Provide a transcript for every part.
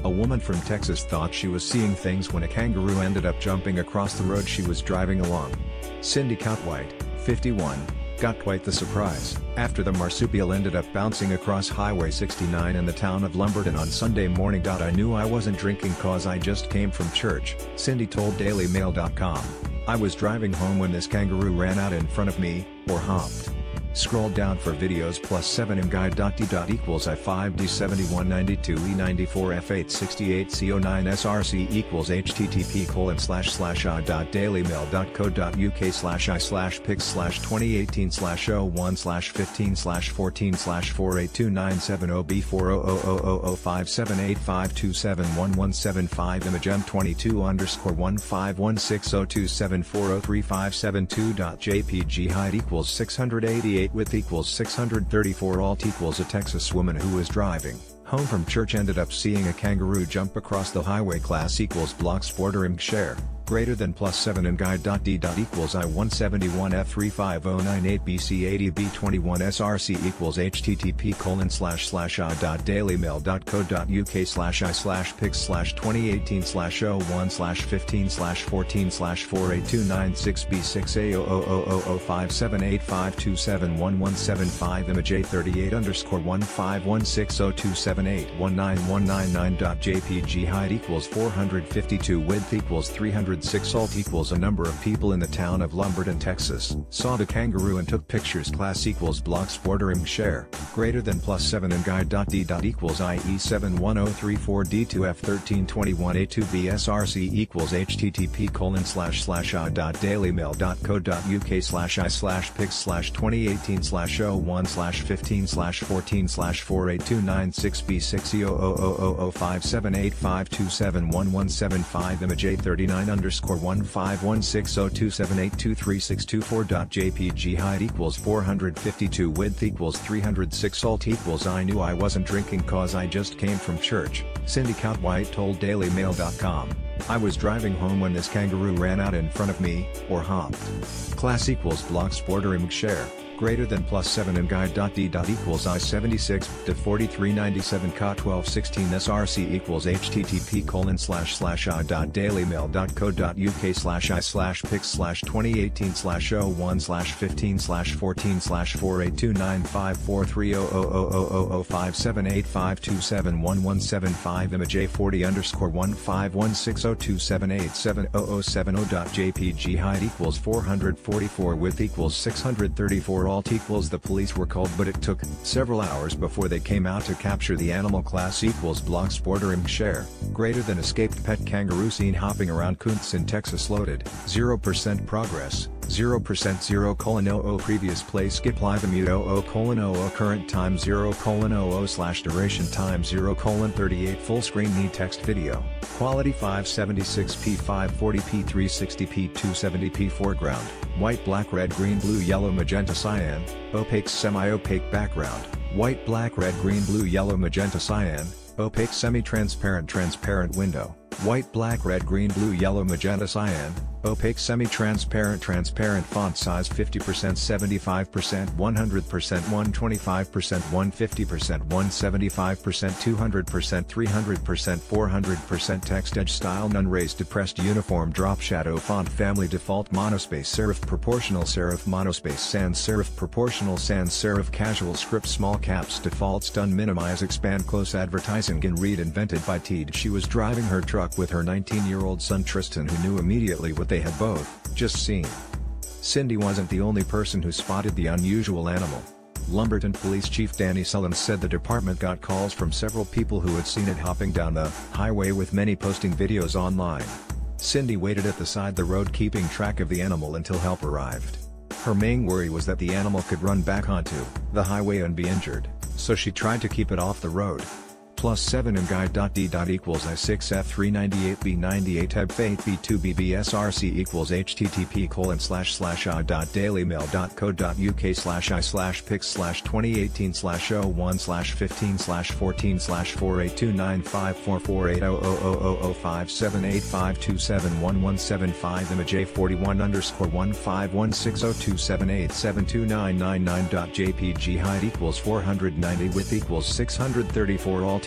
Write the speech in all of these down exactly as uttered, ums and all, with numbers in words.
A woman from Texas thought she was seeing things when a kangaroo ended up jumping across the road she was driving along. Cindy Coutwhite, fifty-one, got quite the surprise after the marsupial ended up bouncing across Highway sixty-nine in the town of Lumberton on Sunday morning. I knew I wasn't drinking cause I just came from church, Cindy told Daily Mail dot com. I was driving home when this kangaroo ran out in front of me, or hopped. Scroll down for videos plus seven m guide. D equals I five D seventy-one ninety-two E ninety-four F eight sixty-eight C oh nine S R C equals http colon slash slash I dot dailymail dot co dot uk slash I slash pics slash twenty eighteen slash oh one slash fifteen slash fourteen slash four eight two nine seven oh B four oh oh oh oh oh five seven eight five two seven one one seven five image M twenty-two underscore one five one six oh two seven four oh three five seven two dot jpg height equals six hundred eighty-eight width equals six hundred thirty-four alt equals a Texas woman who was driving home from church ended up seeing a kangaroo jump across the highway. Class equals blocks border img share greater than plus seven m guide. D equals I one seventy-one F three five oh nine eight B C eighty B twenty-one S R C equals http colon slash slash I dot dailymail dot co dot uk slash I slash pics slash twenty eighteen slash oh one slash fifteen slash fourteen slash four eight two nine six B six A oh oh oh oh oh five seven eight five two seven one one seven five image A thirty-eight underscore one five one six oh two seven eight one nine one nine nine dot jpg height equals four hundred fifty-two width equals three hundred six alt equals a number of people in the town of Lumberton, Texas, saw the kangaroo and took pictures. Class equals blocks border img share greater than plus seven m guide. D equals I E seven one oh three four D two F thirteen twenty-one A two B S R C equals http colon slash slash I dot dailymail dot co dot uk slash I slash pics slash twenty eighteen slash oh one slash fifteen slash fourteen slash four eight two nine six B six E oh oh oh oh oh five seven eight five two seven one one seven five image A thirty-nine underscore one five one six oh two seven eight two three six two four dot jpg height equals four hundred fifty-two width equals three hundred six alt equals I knew I wasn't drinking cause I just came from church, Cindy Coutwhite told Daily Mail dot com. I was driving home when this kangaroo ran out in front of me, or hopped. Class equals blocks border img share greater than plus seven m guide. D equals I seventy-six to forty-three ninety-seven K twelve sixteen S R C equals http colon slash slash I dot dailymail dot co dot uk slash I slash pics slash twenty eighteen slash oh one slash fifteen slash fourteen slash four eight two nine five four three oh oh oh oh oh oh five seven eight five two seven one one seven five image A forty underscore one five one six oh two seven eight seven oh oh seven oh dot jpg height equals four hundred forty-four width equals six hundred thirty-four alt equals the police were called but it took several hours before they came out to capture the animal. Class equals blocks border img share greater than escaped pet kangaroo seen hopping around Kuntz in Texas loaded zero percent progress zero percent zero colon oh oh previous play skip live immute oh oh colon oh oh current time zero colon oh oh slash duration time zero colon thirty-eight full screen need text video quality five seventy-six p five forty p three sixty p two seventy p foreground white black red green blue yellow magenta cyan opaque semi-opaque background white black red green blue yellow magenta cyan opaque semi-transparent transparent window white black red green blue yellow magenta cyan opaque semi-transparent transparent font size fifty percent seventy-five percent one hundred percent one hundred twenty-five percent one hundred fifty percent one hundred seventy-five percent two hundred percent three hundred percent four hundred percent text edge style none raised depressed uniform drop shadow font family default monospace serif proportional serif monospace sans serif proportional sans serif casual script small caps default stun minimize expand close advertising and read invented by Teed. She was driving her truck with her nineteen year old son Tristan who knew immediately what they had both just seen. Cindy wasn't the only person who spotted the unusual animal. Lumberton Police Chief Danny Sullivan said the department got calls from several people who had seen it hopping down the highway with many posting videos online. Cindy waited at the side of the road keeping track of the animal until help arrived. Her main worry was that the animal could run back onto the highway and be injured, so she tried to keep it off the road. Plus seven m guide. D equals I six F three ninety-eight B ninety-eight F eight B two B B S R C equals http colon slash slash I dot dailymail dot co dot uk slash I slash pics slash twenty eighteen slash oh one slash fifteen slash fourteen slash four eight two nine five four four eight oh oh oh oh oh five seven eight five two seven one one seven five image A forty-one underscore one five one six oh two seven eight seven two nine nine nine dot jpg height equals four hundred ninety width equals six hundred thirty-four alt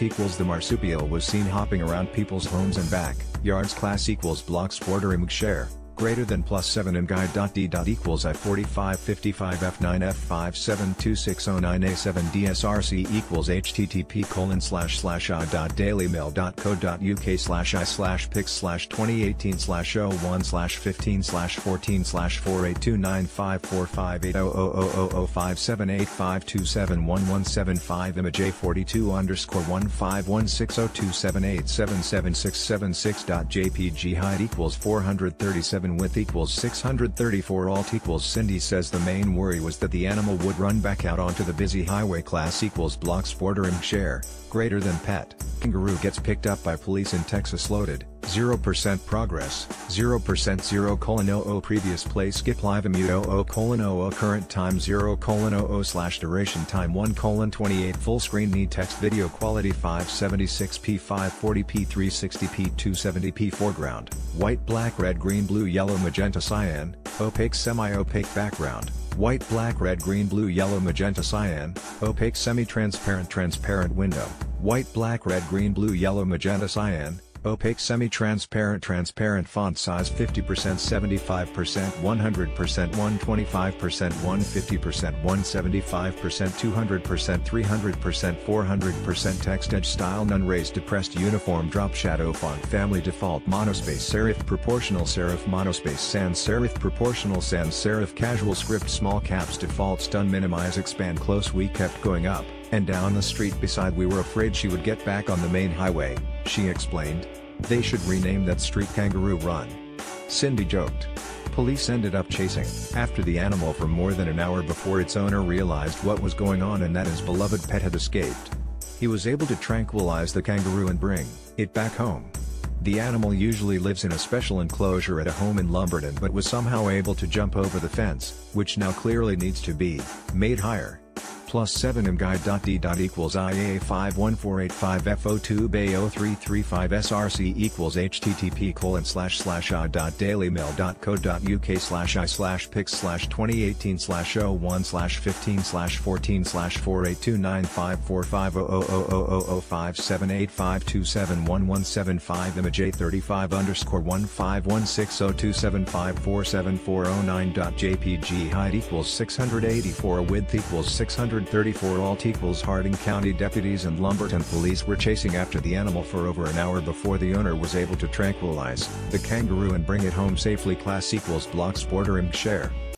alt equals the marsupial was seen hopping around people's homes and back yards. Class equals blocks border img share. Greater than plus seven and guide dot d dot equals I forty-five fifty-five f nine f five seven two six zero nine a seven dsrc equals http colon slash slash i dot dailymail dot co dot uk slash i slash pics slash twenty eighteen slash oh one slash fifteen slash fourteen slash four eight two nine five four five eight zero zero zero zero five seven eight five two seven one one seven five image a forty-two underscore one five one six zero two seven eight seven seven six seven six dot jpg height equals four hundred thirty-seven width equals six hundred thirty-four alt equals Cindy says the main worry was that the animal would run back out onto the busy highway. Class equals blocks border img share, greater than pet. Kangaroo gets picked up by police in Texas loaded, zero percent progress, zero percent zero colon zero zero previous play skip live immute zero zero colon zero zero current time zero colon zero zero slash duration time one colon twenty-eight full screen need text video quality five seventy-six p five forty p three sixty p two seventy p foreground, white black red green blue yellow magenta cyan, opaque semi-opaque background, white black red green blue yellow magenta cyan, opaque semi-transparent transparent window, white black red green blue yellow magenta cyan, opaque semi-transparent transparent font size fifty percent seventy-five percent one hundred percent one hundred twenty-five percent one hundred fifty percent one hundred seventy-five percent two hundred percent three hundred percent four hundred percent text edge style none raised depressed uniform drop shadow font family default monospace serif proportional serif monospace sans serif proportional sans serif casual script small caps default stun minimize expand close. We kept going up and down the street beside we were afraid she would get back on the main highway, she explained. They should rename that street Kangaroo Run. Cindy joked. Police ended up chasing after the animal for more than an hour before its owner realized what was going on and that his beloved pet had escaped. He was able to tranquilize the kangaroo and bring it back home. The animal usually lives in a special enclosure at a home in Lumberton but was somehow able to jump over the fence, which now clearly needs to be made higher. Plus seven m guide dot d dot equals I A five one four eight five F zero two B A zero three three five S R C equals http colon slash slash I dot dailymail dot co dot uk slash I slash pics slash twenty eighteen slash oh one slash fifteen slash fourteen slash four eight two nine five four five zero zero zero zero zero five seven eight five two seven one one seven five image a thirty-five underscore one five one six zero two seven five four seven four zero nine dot jpg height equals six hundred eighty-four width equals six hundred thirty-four alt equals Harding County deputies and Lumberton police were chasing after the animal for over an hour before the owner was able to tranquilize the kangaroo and bring it home safely. Class equals blocks border img share.